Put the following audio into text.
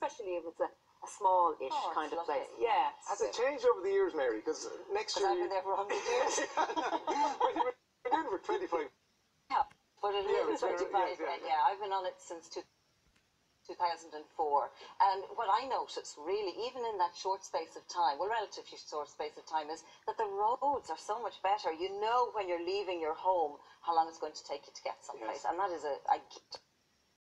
especially if it's a small-ish kind of place. Lovely. Yeah. Has it changed over the years, Mary? Because next year I've been there for 100 years. well, you've been doing it for 25. Yeah, but it is 25. Yeah. I've been on it since 2004. And what I noticed, really, even in that short space of time, well, relatively short space of time, is that the roads are so much better. You know when you're leaving your home how long it's going to take you to get someplace. And that is